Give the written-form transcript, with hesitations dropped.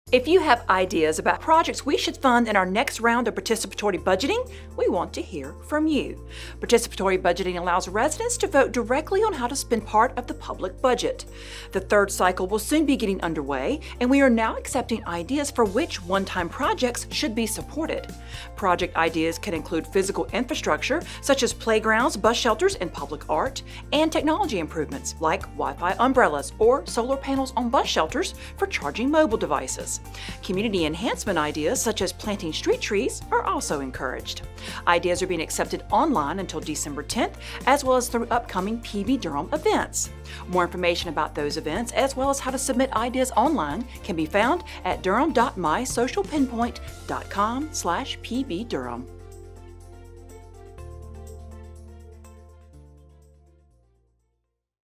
If you have ideas about projects we should fund in our next round of participatory budgeting, we want to hear from you. Participatory budgeting allows residents to vote directly on how to spend part of the public budget. The third cycle will soon be getting underway, and we are now accepting ideas for which one-time projects should be supported. Project ideas can include physical infrastructure, such as playgrounds, bus shelters, and public art, and technology improvements like Wi-Fi umbrellas or solar panels on bus shelters for charging mobile devices. Community enhancement ideas such as planting street trees are also encouraged. Ideas are being accepted online until December 10th, as well as through upcoming PB Durham events. More information about those events, as well as how to submit ideas online, can be found at durham.mysocialpinpoint.com/PB Durham.